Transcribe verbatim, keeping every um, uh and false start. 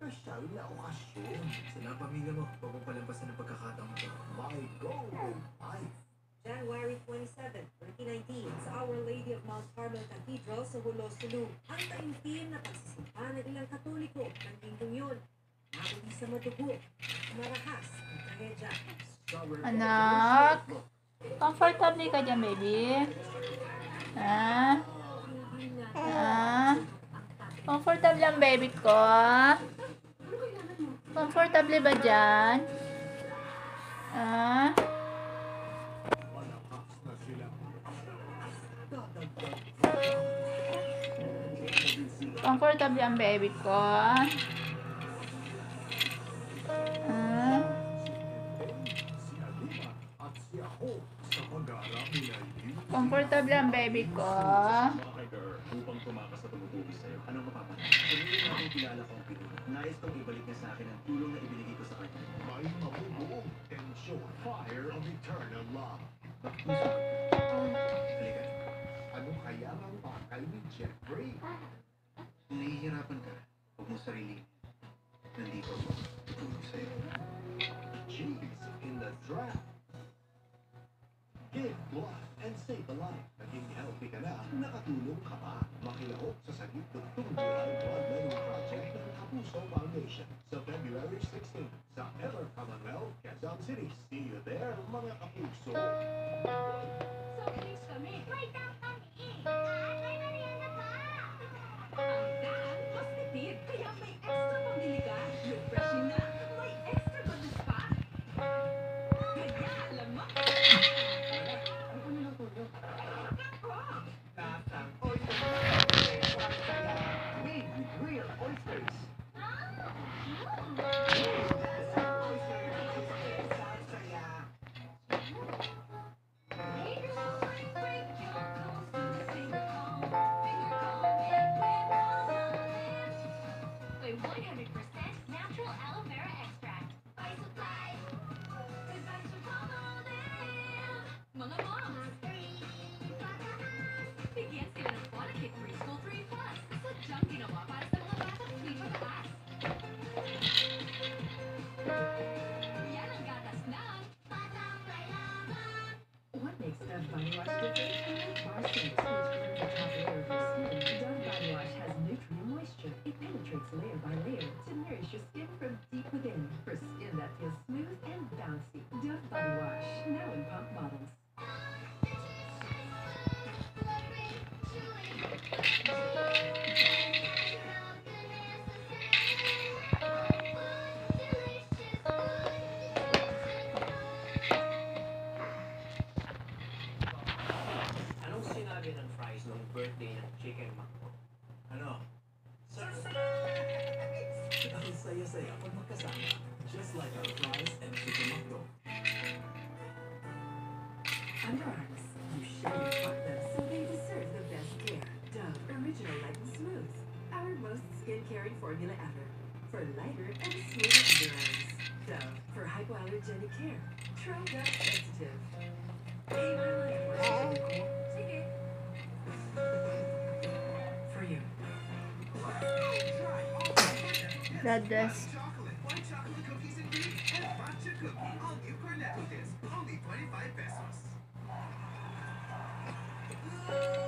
espesyal na okasyon. Sila ang pamilya mo, huwag mong palampasan ng pagkakataon to. My golden life. January twenty-seventh, twenty nineteen, sa Our Lady of Mount Carmel Cathedral sa Hulo, Sulu. Ang taimtim na pagsisimba ng ilang Katoliko ng linggong yun. Nakuli sa madugo, marahas ang trahedya. Anak, comfortable ka dyan, baby? Ha? Ha? Comfortable ang baby ko? Comfortable ba dyan? Ha? Comfortable ang baby ko? Ha? Comfortable ang baby ko? Upang tumakas sa tumutubis sa'yo, anong mapapansin? Sabihin natin kilala ko ang pinuna. Nais kong ibalik niya sa akin ang tulong na ibinigay ko sa kanya. May mabubuong tensyon. Fire of eternal love. Halika. Ano kaya ang pakay ni Jeffrey? Kung nahihirapan ka, huwag mo sarili. Nandito ako. Tulong sa'yo. Cheese in the draft. Give blood and save a life. Naging healthy ka na, nakatulong ka pa. Makilahok sa Sagip Dugtong Dural Blood Lending Project ng Kapuso Foundation sa February sixteenth sa Ever Commonwealth, Quezon City. See you there, mga kapuso. So, please kami. May tang kami. Ah, may merienda pa. Ang daan, mas tipid. Kaya may extra pambili ka. Refreshing na. May extra goodness pa. Kaya alam mo. Ano ko nilang tulog? Ako. Tatang oyster. Made with real oysters. one hundred percent natural aloe vera extract. By supply. Advice for Palmolive. Mga moms. Bigyan sila ng Polakit Preschool three plus. Sadyang ginawa para sa mga batang three pataas. Yan ang gatas ng Batang Kailangan. What makes Dove Body Wash different? Varsity squeeze cleans the top layer of your skin. Dove Body Wash has nutrient moisture. It penetrates layer by layer to nourish your skin from deep within. For skin that feels smooth and bouncy. Dove Body Wash, now in pump bottles. Anong sinabi ng fries nung birthday ng Chicken Macdo? Ano? Surprise! Ang saya-saya pag magkasama. Just like our fries and Chicken Macdo. Under Armour, you share your partner so they deserve the best care. Dove Original Light and Smooth. Our most skin-caring formula ever. For lighter and smoother underarms. Dove for hypoallergenic care. Try Dove Sensitive. Hey, my life. Sige. For you. God bless. Chocolate, white chocolate cookies and cream, and matcha cookie. All new Cornetto disc, only twenty-five pesos.